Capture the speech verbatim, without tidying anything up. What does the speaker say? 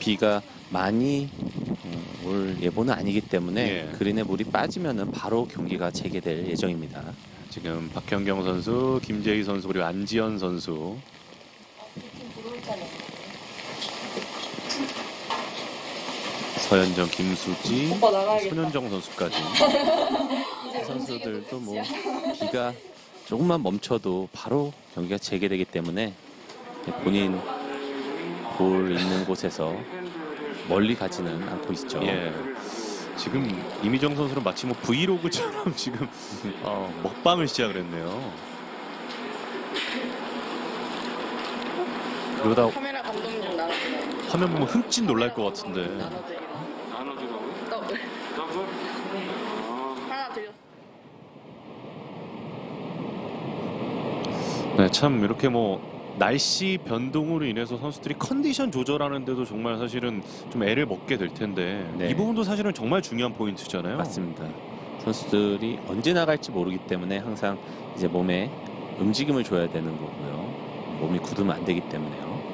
비가 많이 어, 올 예보는 아니기 때문에 예. 그린에 물이 빠지면은 바로 경기가 재개될 예정입니다. 지금 박현경 선수, 김재희 선수 그리고 안지현 선수. 서현정, 김수지, 오빠 나가야겠다. 손현정 선수까지. 선수들도 뭐 비가 조금만 멈춰도 바로 경기가 재개되기 때문에 본인 볼 있는 곳에서 멀리 가지는 않고 있죠. 예. 지금 이미정 선수는 마치 뭐 브이로그처럼 지금 어, 먹방을 시작을 했네요. 그러다 카메라 감독 좀 나눠주세요. 화면 보면 흠칫 놀랄 것 같은데. 나눠드리고. 더블. 하나 드렸어. 네, 참 이렇게 뭐 날씨 변동으로 인해서 선수들이 컨디션 조절하는데도 정말 사실은 좀 애를 먹게 될 텐데 네. 이 부분도 사실은 정말 중요한 포인트잖아요. 맞습니다. 선수들이 언제 나갈지 모르기 때문에 항상 이제 몸에 움직임을 줘야 되는 거고요. 몸이 굳으면 안 되기 때문에요.